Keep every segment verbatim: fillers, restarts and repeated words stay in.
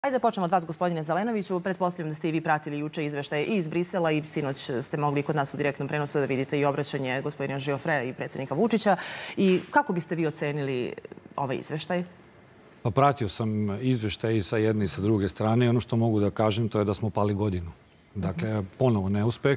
Ajde da počnemo od vas, gospodine Zelenoviću. Pretpostavljam da ste i vi pratili juče izveštaje i iz Brisela i sinoć ste mogli kod nas u direktnom prenosu da vidite i obraćanje gospodina Žiofreja i predsjednika Vučića. I kako biste vi ocenili ovaj izveštaj? Pa pratio sam izveštaj i sa jedne i sa druge strane. Ono što mogu da kažem to je da smo pali godinu. Dakle, ponovo neuspeh.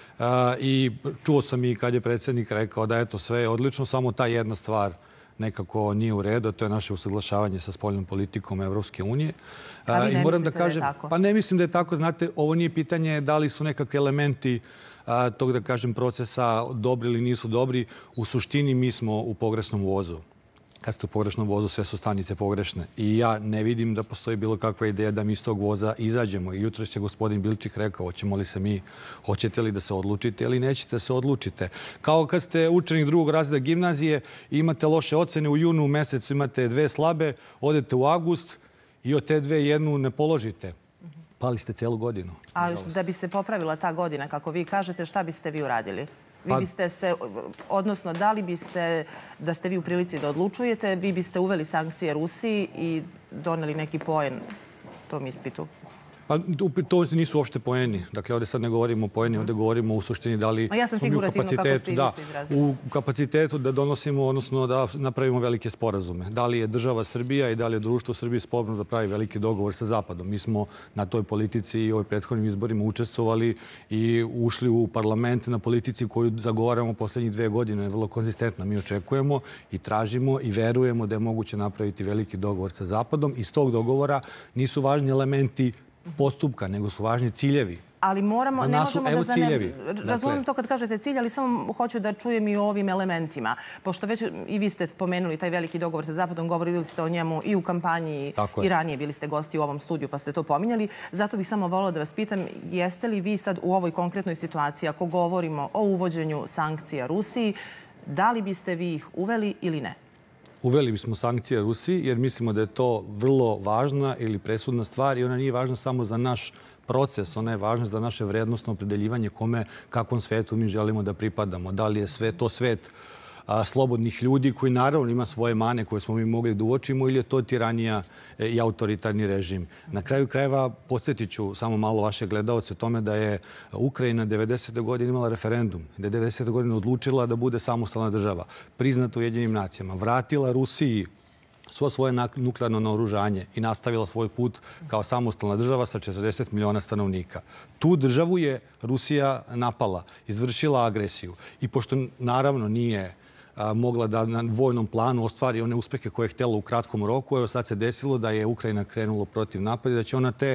I čuo sam i kad je predsjednik rekao da eto sve je odlično, samo ta jedna stvar nekako nije u redu, to je naše usaglašavanje sa spoljnom politikom Evropske unije. A vi ne mislite da je tako? Pa ne mislim da je tako. Znate, ovo nije pitanje da li su nekakvi elementi tog, da kažem, procesa dobri ili nisu dobri. U suštini mi smo u pogrešnom vozu. Kad ste u pogrešnom vozu, sve su stanice pogrešne. I ja ne vidim da postoji bilo kakva ideja da mi iz tog voza izađemo. I jutro je gospodin Bilčik rekao, hoćemo li se mi, hoćete li da se odlučite ili nećete da se odlučite. Kao kad ste učenik drugog razreda gimnazije, imate loše ocene u junu mesecu, imate dve slabe, odete u avgust i od te dve jednu ne položite. Pali ste celu godinu. A da bi se popravila ta godina, kako vi kažete, šta biste vi uradili? Vi biste se, odnosno da li biste, da ste vi u prilici da odlučujete, vi biste uveli sankcije Rusiji i doneli neki poen tom ispitu? Pa to nisu uopšte poeni. Dakle, ovdje sad ne govorimo o poeni, ovdje govorimo u suštini da li ja sam smo mi u kapacitetu, da, u kapacitetu da donosimo, odnosno da napravimo velike sporazume. Da li je država Srbija i da li je društvo Srbije sposobno da pravi veliki dogovor sa Zapadom. Mi smo na toj politici i ovim prethodnim izborima učestvovali i ušli u parlament na politici koju zagovaramo poslednjih dve godine. Je vrlo konzistentna. Mi očekujemo i tražimo i verujemo da je moguće napraviti veliki dogovor sa Zapadom. Iz tog dogovora nisu važni elementi postupka, nego su važni ciljevi. Ali moramo, ne možemo da zanem... Razumijem to kad kažete cilj, ali samo hoću da čujem i o ovim elementima. Pošto već i vi ste pomenuli taj veliki dogovor sa Zapadom, govorili ste o njemu i u kampanji i ranije bili ste gosti u ovom studiju pa ste to pominjali. Zato bih samo volila da vas pitam, jeste li vi sad u ovoj konkretnoj situaciji, ako govorimo o uvođenju sankcija Rusiji, da li biste vi ih uveli ili ne? Uveli bismo sankcije Rusiji jer mislimo da je to vrlo važna ili presudna stvar i ona nije važna samo za naš proces, ona je važna za naše vrednostno opredeljivanje kome, kakvom svetu mi želimo da pripadamo. Da li je sve to svet slobodnih ljudi koji naravno ima svoje mane koje smo mi mogli da uočimo ili je to tiranija i autoritarni režim. Na kraju krajeva podsjetit ću samo malo vaše gledaoce tome da je Ukrajina devedesete godine imala referendum, da je devedesete godine odlučila da bude samostalna država, priznata Ujedinjenim nacijama, vratila Rusiji svo svoje nuklearno naoružanje i nastavila svoj put kao samostalna država sa četrdeset miliona stanovnika. Tu državu je Rusija napala, izvršila agresiju i pošto naravno nije mogla da na vojnom planu ostvari one uspehe koje je htjela u kratkom roku. Evo sad se desilo da je Ukrajina krenula protiv napada i da će ona te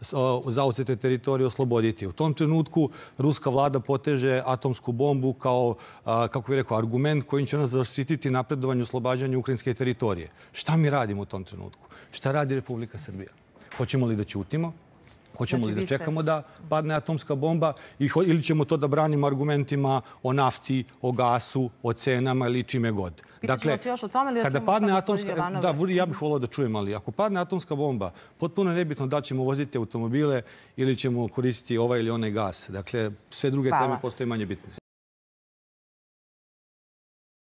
zauzete teritorije osloboditi. U tom trenutku ruska vlada poteže atomsku bombu kao, kako bih rekao, argument kojim će ona zaštititi napredovanje i oslobađanje ukrajinske teritorije. Šta mi radimo u tom trenutku? Šta radi Republika Srbija? Hoćemo li da ćutimo? Hoćemo li da čekamo da padne atomska bomba ili ćemo to da branimo argumentima o nafti, o gasu, o cenama ili čime god? Dakle, kada padne atomska... Da, ja bih volio da čujem, ali ako padne atomska bomba, potpuno je nebitno da ćemo voziti automobile ili ćemo koristiti ovaj ili onaj gas. Dakle, sve druge teme postoje manje bitne.